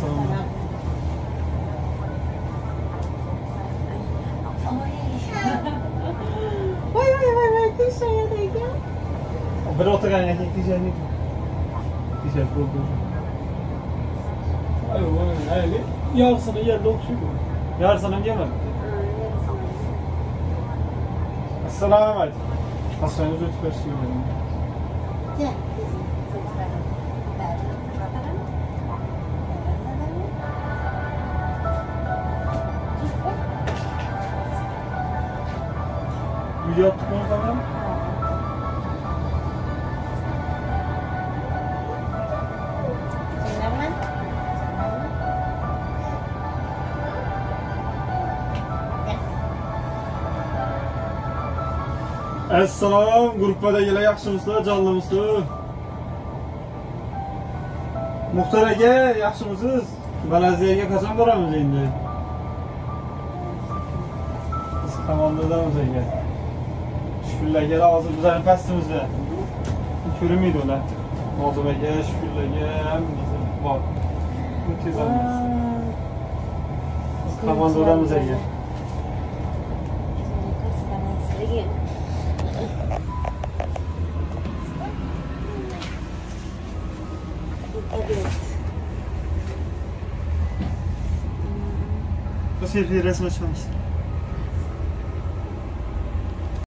Selam. Vay, kız sayıdayken. Bir oturgan erkek diyeceğim. Diyeceğim buldu. Hayır. Yarısını yerle okşuyor. Yarısını mı yemedin? Assalamu alaikum. Hastanede ötüp başlıyor benim. Gel. Video attık onu tamam. Assalom, gruppadagilar yaxshimisizlar, jonlimisizlar? Muxtor aka, yaxshimisiz? Balaziyaga qachon boramiz endi? Biz komandadamiz aka. Shukurlarga hozir bizning pastimizda. Ko'rinmaydi ular. Nozim aka, shukurlarga ham bor. Tezamiz. Komandadamiz aka. Selfie resmi açalım.